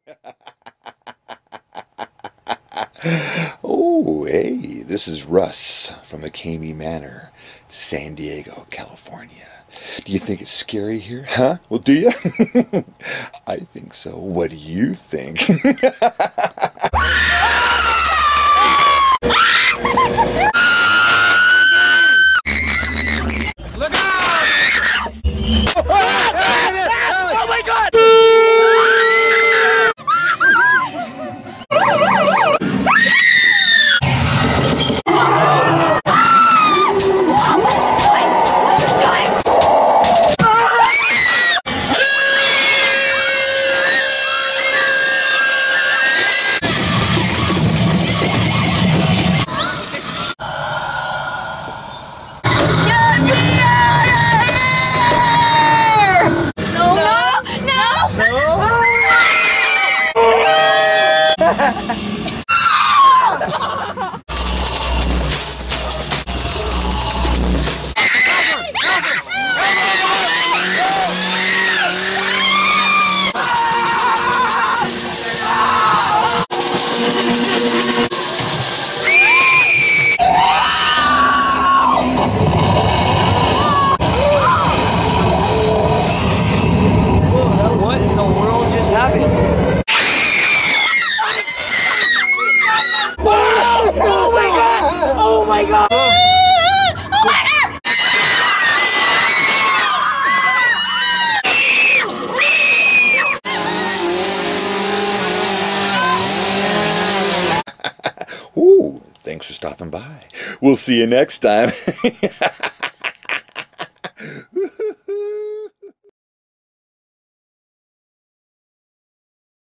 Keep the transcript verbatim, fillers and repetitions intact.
Oh, hey, this is Russ from McKamey Manor, San Diego, California. Do you think it's scary here? Huh? Well, do you? I think so. What do you think? Look out! Oh my God! What in the world just happened? Oh my God! Oh my God! Ooh, thanks for stopping by. We'll see you next time.